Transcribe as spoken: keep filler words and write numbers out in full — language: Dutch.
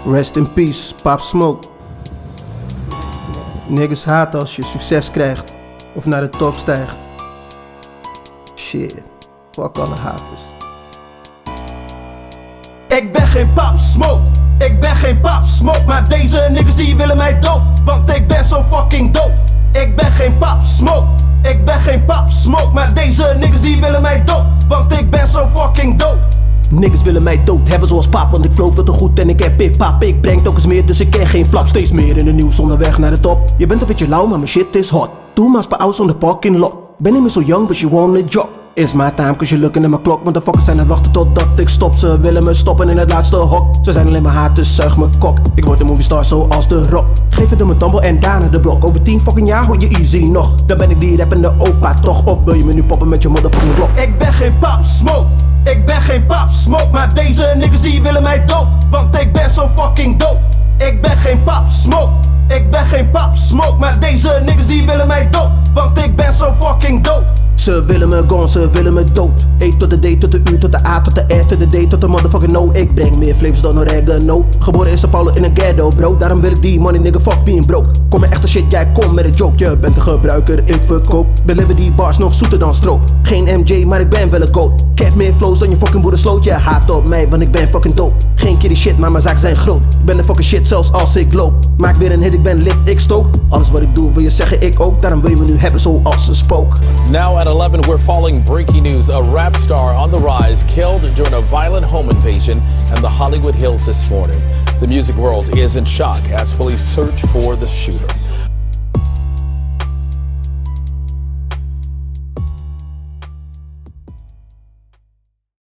Rest in peace, Pop Smoke. Niggas haten als je succes krijgt of naar de top stijgt. Shit, fuck alle haters. Ik ben geen Pop Smoke, ik ben geen Pop Smoke, maar deze niggas die willen mij dood, want ik ben zo fucking dope. Ik ben geen Pop Smoke, ik ben geen Pop Smoke, maar deze niggas die willen mij dood, want ik ben zo fucking dope. Niggas willen mij dood hebben zoals pap, want ik flow veel te goed en ik heb hip hop. Ik breng telkens meer, dus ik ken geen flap. Steeds meer in de nieuws onderweg naar de top. Je bent een beetje lauw, maar mijn shit is hot. Two months per house on the parking lot. Ben niet meer zo young, but you wanna drop. It's my time, cause you're looking at my clock. Motherfuckers zijn aan het wachten totdat ik stop. Ze willen me stoppen in het laatste hok. Ze zijn alleen maar haat, dus zuig me kok. Ik word een movie star zoals de Rock. Geef het hem een tumble en daarna de blok. Over tien fucking jaar hoor je easy nog. Dan ben ik die rappende opa toch op. Wil je me nu poppen met je motherfucking blok? Ik ben geen Pop Smoke, ik ben geen Pop Smoke, maar deze niggas die willen mij dood, want ik ben zo fucking dope. Ik ben geen Pop Smoke, ik ben geen Pop Smoke, maar deze niggas die willen mij dood, want ik ben zo fucking dope. Ze willen me gone, ze willen me dood. E tot de D, tot de U, tot de A, tot de R, tot de D, tot de motherfucking No. Ik breng meer flavors dan oregano. Geboren in Sao Paulo in een ghetto, bro. Daarom wil ik die money, nigga, fuck being broke. Kom met echte shit, jij komt met een joke. Je bent een gebruiker, ik verkoop. Deliver die bars nog zoeter dan stroop. Geen M J, maar ik ben wel een goat. Ik heb meer flows dan je fucking broeder sloot. Je haat op mij, want ik ben fucking dope. Geen kiddie shit, maar mijn zaken zijn groot. Ik ben de fucking shit, zelfs als ik loop. Maak weer een hit, ik ben lit, ik stook. Alles wat ik doe wil je zeggen, ik ook. Daarom wil je me nu hebben zoals een spook. Now at eleven, we're following breaking news. A rap star on the rise killed during a violent home invasion in the Hollywood Hills this morning. The music world is in shock as police search for the shooter.